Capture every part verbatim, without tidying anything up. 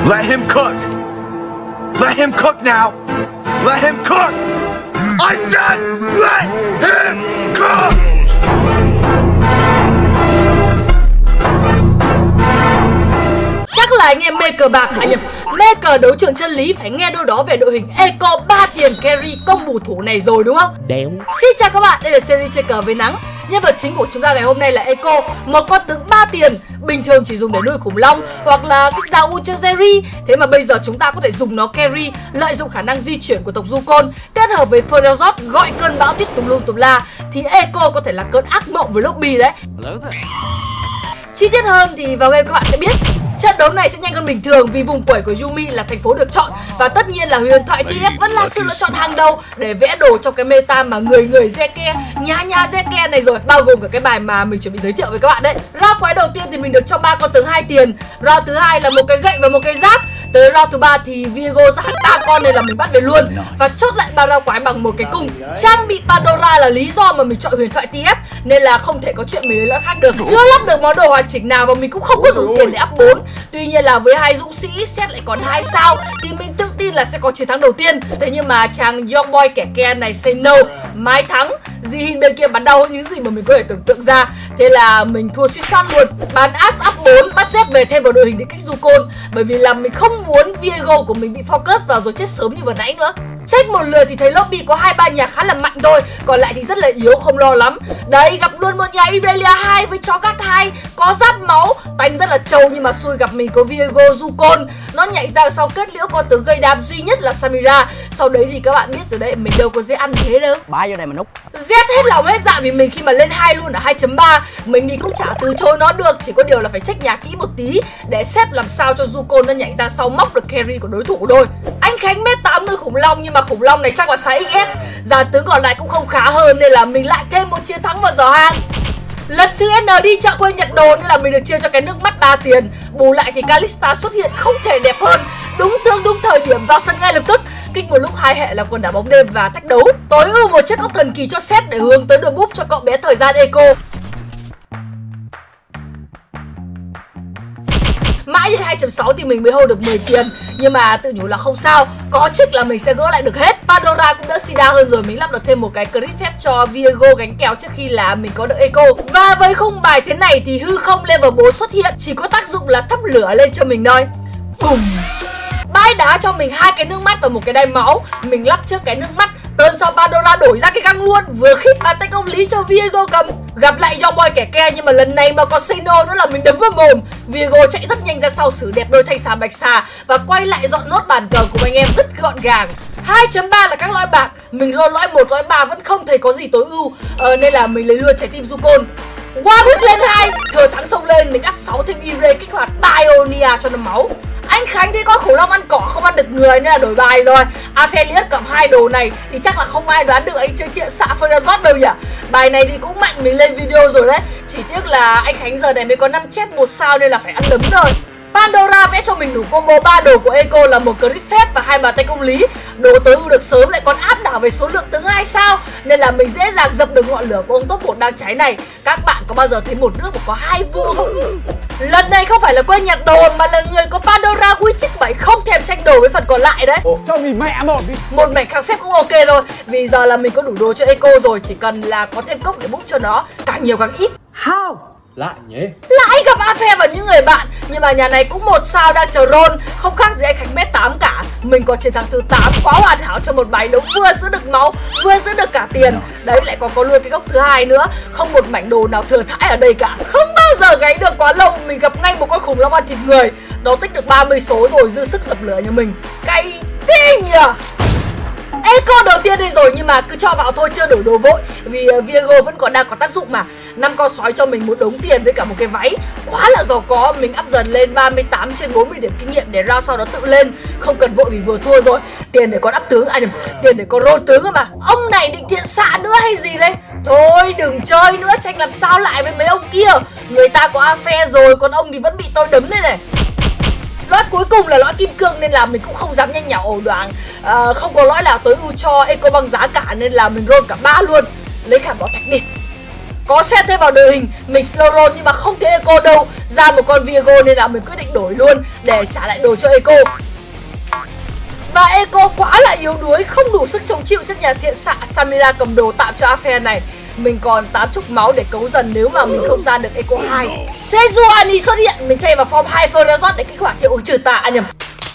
Let him cook. Let him cook now. Let him cook. I said let him cook. Chắc là anh em mê cờ bạc, anh em mê cờ đấu trường chân lý phải nghe đâu đó về đội hình Eco ba tiền carry công bù thủ này rồi đúng không? Đéo. Xin chào các bạn, đây là series chơi cờ với nắng. Nhân vật chính của chúng ta ngày hôm nay là Eco, một con tướng ba tiền bình thường chỉ dùng để nuôi khủng long hoặc là kích ra ultra Jerry. Thế mà bây giờ chúng ta có thể dùng nó carry, lợi dụng khả năng di chuyển của tộc Yukon kết hợp với Ferozot gọi cơn bão tuyết tùm lum tùm la, thì Eco có thể là cơn ác mộng với lobby đấy. Chi tiết hơn thì vào game các bạn sẽ biết. Trận đấu này sẽ nhanh hơn bình thường vì vùng quẩy của Yumi là thành phố được chọn. Và tất nhiên là huyền thoại tê ép vẫn là sự lựa chọn hàng đầu để vẽ đồ trong cái meta mà người người Zeke, nhà nhà Zeke này rồi. Bao gồm cả cái bài mà mình chuẩn bị giới thiệu với các bạn đấy. Round quái đầu tiên thì mình được cho ba con tướng hai tiền. Round thứ hai là một cái gậy và một cái giáp. Tới round thứ ba thì Viego ra hẳn ba con này là mình bắt về luôn. Và chốt lại ba round quái bằng một cái cung. Trang bị Pandora là lý do mà mình chọn huyền thoại tê ép, nên là không thể có chuyện mình lấy lõi khác được. Chưa lắp được món đồ hoàn chỉnh nào và mình cũng không có đủ tiền để up bốn. Tuy nhiên là với hai dũng sĩ set lại còn hai sao thì mình tự tin là sẽ có chiến thắng đầu tiên. Thế nhưng mà chàng young boy kẻ ke này say no, mái thắng. Jihin bên kia bắn đau hơn những gì mà mình có thể tưởng tượng ra. Thế là mình thua suýt soát luôn. Bán As up bốn, bắt Z về thêm vào đội hình để kích Yukon, bởi vì là mình không muốn Viego của mình bị focus vào rồi chết sớm như vừa nãy nữa. Check một lượt thì thấy lobby có hai ba nhà khá là mạnh thôi, còn lại thì rất là yếu, không lo lắm. Đấy, gặp luôn một nhà Irelia hai với chó gắt hai, có giáp máu, đánh rất là trâu, nhưng mà xui gặp mình có Viego Yukon. Nó nhảy ra sau kết liễu con tướng gây đam duy nhất là Samira. Sau đấy thì các bạn biết rồi đấy, mình đâu có dễ ăn thế đâu. Bá vô đây mà nút. Z hết lòng hết dạ vì mình khi mà lên hai luôn ở hai chấm ba, mình thì cũng chả từ chối nó được, chỉ có điều là phải check nhà kỹ một tí để xếp làm sao cho Yukon nó nhảy ra sau móc được carry của đối thủ thôi. Anh Khánh mét tám nuôi khủng long, nhưng mà khủng long này chắc là sáu x S, giả tướng còn lại cũng không khá hơn, nên là mình lại thêm một chiến thắng vào giỏ hàng. Lần thứ N đi chợ quên nhận đồ nên là mình được chia cho cái nước mắt ba tiền. Bù lại thì Kalista xuất hiện không thể đẹp hơn, đúng thương đúng thời điểm vào sân ngay lập tức. Kích một lúc hai hệ là quần đảo bóng đêm và thách đấu. Tối ưu một chiếc ốc thần kỳ cho set để hướng tới đường búp cho cậu bé thời gian Eco. Mãi đến hai chấm sáu thì mình mới hold được mười tiền, nhưng mà tự nhủ là không sao, có trick là mình sẽ gỡ lại được hết. Pandora cũng đỡ Sida hơn rồi, mình lắp được thêm một cái crit phép cho Viego gánh kèo trước khi là mình có được Eco. Và với khung bài thế này thì hư không level bốn xuất hiện, chỉ có tác dụng là thắp lửa lên cho mình thôi. Bùm. Bãi đá cho mình hai cái nước mắt và một cái đai máu. Mình lắp trước cái nước mắt, tơn sau Pandora đổi ra cái găng luôn, vừa khít bàn tay công lý cho Viego cầm. Gặp lại young boy kẻ ke, nhưng mà lần này mà có say no nữa là mình đấm vào mồm. Viego chạy rất nhanh ra sau xử đẹp đôi thanh xà bạch xà và quay lại dọn nốt bàn cờ của anh em rất gọn gàng. hai chấm ba là các lõi bạc, mình roll lõi một lõi ba vẫn không thấy có gì tối ưu, ờ, nên là mình lấy luôn trái tim Yukon. Warwick lên hai, thừa thắng xông lên, mình up sáu thêm Ire kích hoạt Bionia cho nó máu. Anh Khánh thấy có khủng long ăn cỏ không ăn được người nên là đổi bài rồi. Aphelios cầm hai đồ này thì chắc là không ai đoán được anh chơi thiện xạ Ferozot đâu nhỉ. Bài này thì cũng mạnh, mình lên video rồi đấy. Chỉ tiếc là anh Khánh giờ này mới có năm chết một sao nên là phải ăn đấm rồi. Pandora vẽ cho mình đủ combo ba đồ của Eco là một crit phép và hai bàn tay công lý. Đồ tối ưu được sớm lại còn áp đảo về số lượng tướng hai sao, nên là mình dễ dàng dập được ngọn lửa của ông top một đang cháy này. Các bạn có bao giờ thấy một nước mà có hai vua không? Lần này không phải là quên nhặt đồ mà là người có Pandora Witch bảy không thèm tranh đồ với phần còn lại đấy. Ồ, cho mình mẹ một đi. Một mảnh kháng phép cũng ok thôi, vì giờ là mình có đủ đồ cho Eco rồi, chỉ cần là có thêm cốc để búp cho nó, càng nhiều càng ít. How? Lại nhỉ? Lại gặp Ape và những người bạn, nhưng mà nhà này cũng một sao đang chờ roll, không khác gì anh Khánh mét tám cả. Mình có chiến thắng thứ tám quá hoàn hảo cho một bài đấu vừa giữ được máu vừa giữ được cả tiền. Đấy, lại còn có luôn cái gốc thứ hai nữa, không một mảnh đồ nào thừa thãi ở đây cả. Không bao giờ gáy được quá lâu, mình gặp ngay một con khủng long ăn thịt người. Nó tích được ba mươi số rồi, dư sức dập lửa nhà mình. Cay thế nhỉ. Eco đầu tiên đây rồi, nhưng mà cứ cho vào thôi, chưa đổi đồ vội vì uh, Viego vẫn còn đang có tác dụng mà. Năm con sói cho mình một đống tiền với cả một cái váy, quá là giàu có. Mình up dần lên ba mươi tám trên bốn mươi điểm kinh nghiệm để round sau đó tự lên, không cần vội vì vừa thua rồi. Tiền để con up tướng, à nhầm, tiền để con roll tướng cơ mà. Ông này định thiện xạ nữa hay gì đấy? Thôi đừng chơi nữa, tranh làm sao lại với mấy ông kia. Người ta có Ape rồi, còn ông thì vẫn bị tôi đấm đây này. Lõi cuối cùng là lõi kim cương nên là mình cũng không dám nhanh nhảu ẩu đoáng, à, không có lõi nào tối ưu cho Eco băng giá cả nên là mình roll cả ba luôn. Lấy khảm bảo thạch đi. Có xét thêm vào đội hình, mình slow roll nhưng mà không thấy Eco đâu. Ra một con Viego nên là mình quyết định đổi luôn để trả lại đồ cho Eco. Và Eco quá là yếu đuối, không đủ sức chống chịu trước nhà thiện xạ Samira cầm đồ tạo cho Aphel này. Mình còn tám mươi máu để cấu dần nếu mà mình không ra được Eco hai. Sejuani xuất hiện, mình thay vào form hai Ferrazot để kích hoạt hiệu ứng trừ tà, à nhầm,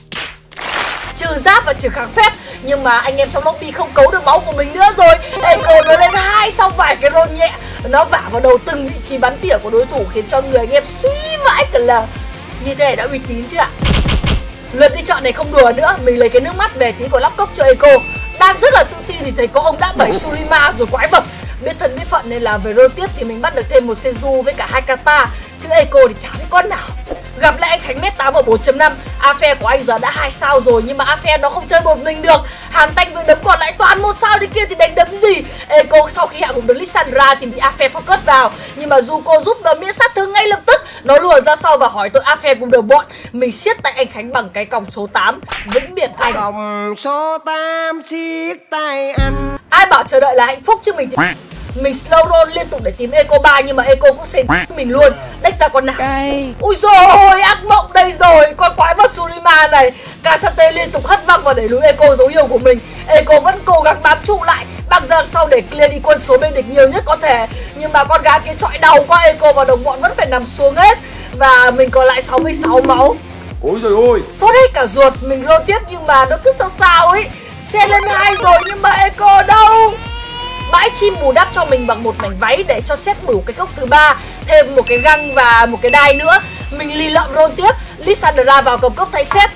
trừ giáp và trừ kháng phép. Nhưng mà anh em trong lobby không cấu được máu của mình nữa rồi. Eco nó lên hai sau vài cái roll nhẹ, nó vả vào đầu từng vị trí bắn tỉa của đối thủ khiến cho người anh em suy vãi cả lờ. Như thế này đã uy tín chưa ạ? Lượt đi chọn này không đùa nữa, mình lấy cái nước mắt về tí còn lắp cốc cho Eco. Đang rất là tự tin thì thấy có ông đã bảy Surima rồi quái vật. Biết thân biết phận nên là về roll tiếp thì mình bắt được thêm một Seju với cả hai Kata. Chứ Eco thì chả biết con nào. Gặp lại anh Khánh mét tám ở bốn chấm năm. Aphel của anh giờ đã hai sao rồi nhưng mà Aphel nó không chơi một mình được. Hàn Tanh vừa đấm còn lại toàn một sao thế kia thì đánh đấm gì. Eco sau khi hạ gục được Lissandra thì bị Aphel focus vào. Nhưng mà Zuko giúp nó miễn sát thương ngay lập tức. Nó luồn ra sau và hỏi tội Aphel cùng đồng bọn. Mình siết tay anh Khánh bằng cái còng số tám. Vĩnh biệt anh. Còng số tám siết tay anh. Ai bảo chờ đợi là hạnh phúc chứ mình thì... Mình slow roll liên tục để tìm Eco ba nhưng mà Eco cũng xên mình luôn. Đách ra con nào. Ui dồi, ác mộng đây rồi. Con quái vật Surima này. Kasate liên tục hất văng và đẩy lùi Eco dấu yêu của mình. Eco vẫn cố gắng bám trụ lại, băng ra đằng sau để clear đi quân số bên địch nhiều nhất có thể. Nhưng mà con gái kia chọi đầu qua Eco và đồng bọn vẫn phải nằm xuống hết. Và mình còn lại sáu mươi sáu máu. Ôi trời ơi, sốt hết cả ruột. Mình roll tiếp nhưng mà nó cứ sao sao ấy. Xe lên hai rồi nhưng mà Eco đâu. Bãi chim bù đắp cho mình bằng một mảnh váy để cho xét bửu cái cốc thứ ba, thêm một cái găng và một cái đai nữa. Mình lì lợm roll tiếp. Lissandra vào cầm cốc thay xét.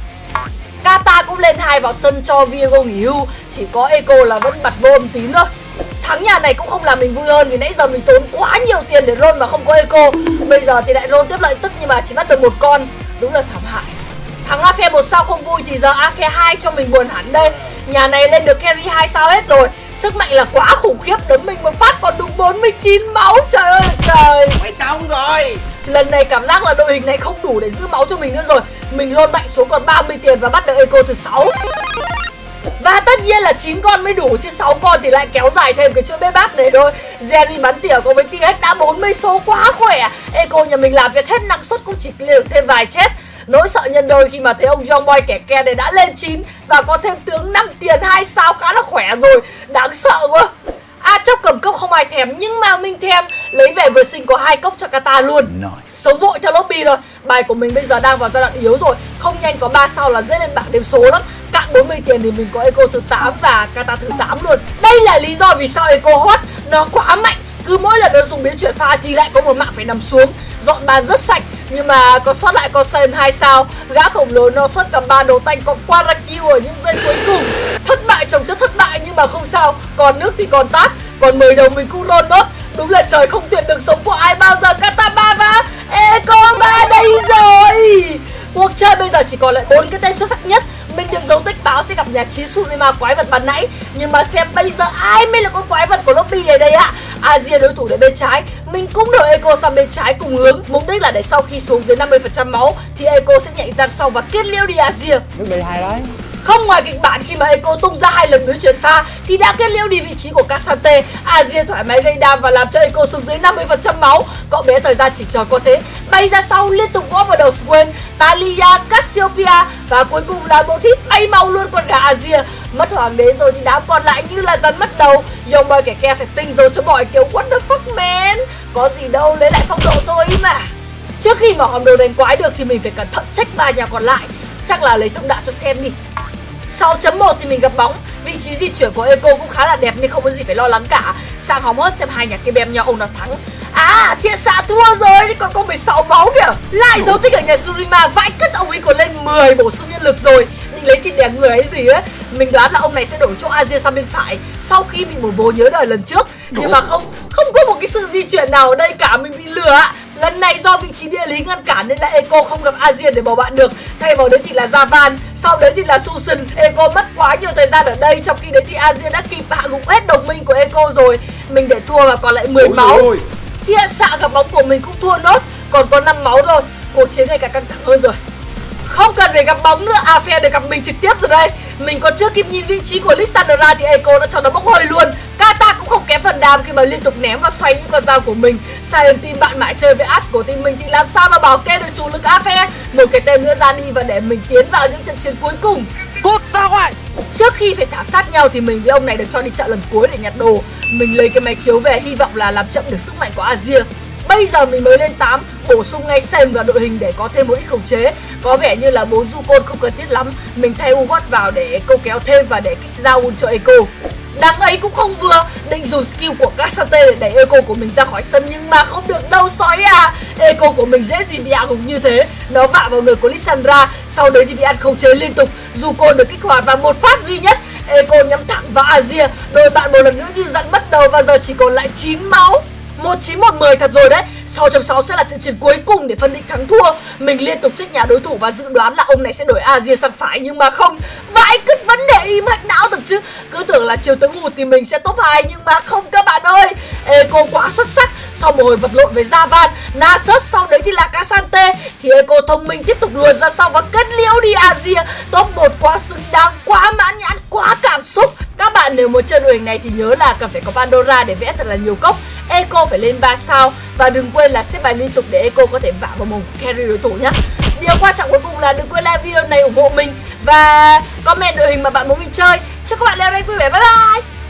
Kata cũng lên hai vào sân cho Viego nghỉ hưu. Chỉ có Eco là vẫn bật vô âm tín thôi. Thắng nhà này cũng không làm mình vui hơn vì nãy giờ mình tốn quá nhiều tiền để roll mà không có Eco. Bây giờ thì lại roll tiếp lợi tức nhưng mà chỉ bắt được một con. Đúng là thảm hại. Thắng Aphel một sao không vui thì giờ Aphel hai cho mình buồn hẳn đây. Nhà này lên được carry hai sao hết rồi. Sức mạnh là quá khủng khiếp, đấm mình một phát còn đúng bốn mươi chín máu. Trời ơi trời. Mày xong rồi. Lần này cảm giác là đội hình này không đủ để giữ máu cho mình nữa rồi. Mình roll mạnh xuống còn ba mươi tiền và bắt được Eco thứ sáu. Và tất nhiên là chín con mới đủ chứ sáu con thì lại kéo dài thêm cái chuỗi bếp bát này thôi. Jerry bắn tỉa có với tê ích đã bốn mươi số quá khỏe. Eco nhà mình làm việc hết năng suất cũng chỉ clear được thêm vài chết. Nỗi sợ nhân đôi khi mà thấy ông John Boy kẻ ke này đã lên chín và có thêm tướng năm tiền hai sao khá là khỏe rồi. Đáng sợ quá. À chốc cầm cốc không ai thèm nhưng mà mình thèm. Lấy về vừa sinh có hai cốc cho Kata luôn. Sống vội theo lobby rồi. Bài của mình bây giờ đang vào giai đoạn yếu rồi. Không nhanh có ba sao là dễ lên bảng đếm số lắm. Cạn bốn mươi tiền thì mình có Eco thứ tám và Kata thứ tám luôn. Đây là lý do vì sao Eco hot. Nó quá mạnh. Cứ mỗi lần nó dùng biến chuyển pha thì lại có một mạng phải nằm xuống. Dọn bàn rất sạch. Nhưng mà có sót lại có Sam hai sao. Gã khổng lồ nó xuất cầm ba đấu tanh có Quarakill ở những giây cuối cùng. Thất bại chồng chất thất bại nhưng mà không sao. Còn nước thì còn tát. Còn mười đầu mình cũng roll nốt. Đúng là trời không tuyệt được sống của ai bao giờ. Kataba và Eco ba đây rồi. Cuộc chơi bây giờ chỉ còn lại bốn cái tên xuất sắc nhất. Mình được dấu tích báo sẽ gặp nhà Chí Surima quái vật ban nãy. Nhưng mà xem bây giờ ai mới là con quái vật của lobby này đây ạ. à? Azir đối thủ để bên trái. Mình cũng đổi Eco sang bên trái cùng hướng. Mục đích là để sau khi xuống dưới năm mươi phần trăm máu thì Eco sẽ nhảy ra sau và kết liễu đi Azir. nước bị hay đấy. Không ngoài kịch bản khi mà Eco tung ra hai lần biến chuyển pha thì đã kết liễu đi vị trí của Kasate. Azir thoải mái gây đam và làm cho Eco xuống dưới năm mươi phần trăm máu. Cậu bé thời gian chỉ chờ có thế. Bay ra sau liên tục gõ vào đầu Swain, Talia, Cassiopeia và cuối cùng là một hit bay mau luôn con gà Azir. Mất hoàng đế rồi thì đám còn lại như là rắn mất đầu. Young Boy kẻ ke phải ping dấu cho mọi kiểu what the fuck man. Có gì đâu lấy lại phong độ thôi mà. Trước khi mà hòm đồ đánh quái được thì mình phải cẩn thận check ba nhà còn lại. Chắc là lấy thông đạo cho xem đi. sáu chấm một thì mình gặp bóng. Vị trí di chuyển của Eco cũng khá là đẹp nên không có gì phải lo lắng cả. Sang hóng hớt xem hai nhà kia bem nhau ông nào thắng. À thiện xạ thua rồi, còn có mười sáu máu kìa. Lại dấu tích ở nhà Surima. Vãi cất ông ấy còn lên mười bổ sung nhân lực rồi. Định lấy thịt đẻ người ấy gì ấy. Mình đoán là ông này sẽ đổi chỗ Azir sang bên phải sau khi bị một vố nhớ đời lần trước. Nhưng mà không không có một cái sự di chuyển nào ở đây cả. Mình bị lừa ạ. Lần này do vị trí địa lý ngăn cản nên là Eco không gặp Azir để bầu bạn được. Thay vào đấy thì là Javan, sau đấy thì là Susan. Eco mất quá nhiều thời gian ở đây, trong khi đấy thì Azir đã kịp hạ gục hết đồng minh của Eco rồi. Mình để thua và còn lại mười Ôi máu. ôi. Thiện xạ gặp bóng của mình cũng thua nốt, còn có năm máu thôi. Cuộc chiến ngày càng căng thẳng hơn rồi. Không cần phải gặp bóng nữa, Aphel được gặp mình trực tiếp rồi đây. Mình còn chưa kịp nhìn vị trí của Lissandra thì Eco đã cho nó bốc hơi luôn. Kata cũng không kém phần Đam khi mà liên tục ném và xoay những con dao của mình. Silent Team bạn mãi chơi với Ash của team mình thì làm sao mà bảo kê được chủ lực a pê. Một cái tên nữa ra đi và để mình tiến vào những trận chiến cuối cùng. Cút ra ngoài. Trước khi phải thảm sát nhau thì mình với ông này được cho đi chợ lần cuối để nhặt đồ. Mình lấy cái máy chiếu về hy vọng là làm chậm được sức mạnh của Azir. Bây giờ mình mới lên tám, bổ sung ngay Sam vào đội hình để có thêm một ít khống chế. Có vẻ như là bốn Zukon không cần thiết lắm. Mình thay Ugot vào để Echo kéo thêm và để kích ra ult cho Echo. Đằng ấy cũng không vừa, định dùng skill của K'Sante để đẩy Echo của mình ra khỏi sân nhưng mà không được đâu sói à. Echo của mình dễ gì bị hạ gục như thế. Nó vạ vào người của Lissandra, sau đấy thì bị ăn khống chế liên tục. Zukon được kích hoạt và một phát duy nhất. Echo nhắm thẳng vào Azir, đôi bạn một lần nữa như rắn mất đầu và giờ chỉ còn lại chín máu. một chín một mười thật rồi đấy. Sáu chấm sáu sẽ là trận chiến cuối cùng để phân định thắng thua. Mình liên tục trách nhà đối thủ và dự đoán là ông này sẽ đổi Azir sang phải nhưng mà không. Vãi cứt vấn đề im hạch não thật chứ. Cứ tưởng là chiều tướng hụt thì mình sẽ top hai nhưng mà không các bạn ơi. Echo quá xuất sắc. Sau một hồi vật lộn với Javan, Nasus, sau đấy thì là K'Sante thì Echo thông minh tiếp tục luồn ra sau và kết liễu đi Azir. Top một quá xứng đáng, quá mãn nhãn, quá cảm xúc. Các bạn nếu muốn chơi đội hình này thì nhớ là cần phải có Pandora để vẽ thật là nhiều cốc. Echo phải lên ba sao và đừng quên là xếp bài liên tục để Echo có thể vả vào mồm carry đối thủ nhé. Điều quan trọng cuối cùng là đừng quên like video này ủng hộ mình và comment đội hình mà bạn muốn mình chơi. Chúc các bạn leo rank vui vẻ, bye bye.